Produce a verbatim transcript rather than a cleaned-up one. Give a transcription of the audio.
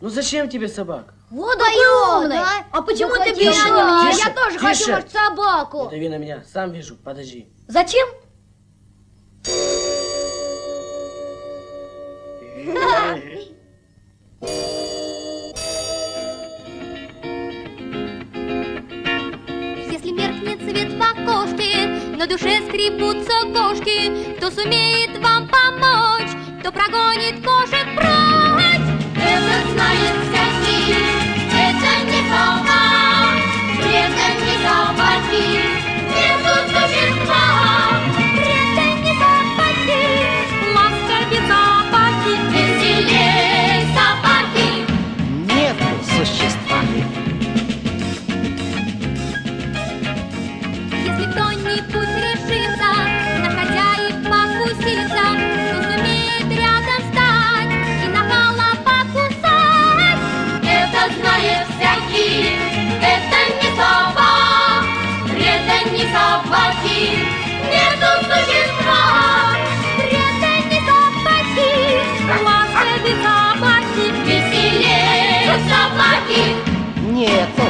Ну зачем тебе собак? Вот какой умный. Да? А почему ты бьешь меня? Я тоже тише. хочу, может, собаку. Не дави на меня, сам вижу, подожди. Зачем? Если меркнет свет в окошке, на душе скребутся кошки, кто сумеет вам помочь, кто прогонит кошек прочь. Это знает всякий, это не слова, это не собаки, нету существа. Это не собаки, ласковее собаки, веселее собаки. Нету существа. Если кто-нибудь решится на хозяев покуситься, то сумеет рядом стать и нахала покусать. Это знает всякий, это не собак, это не собаки, нету существа. Это не собаки, ласковее собаки, веселее собаки. Нет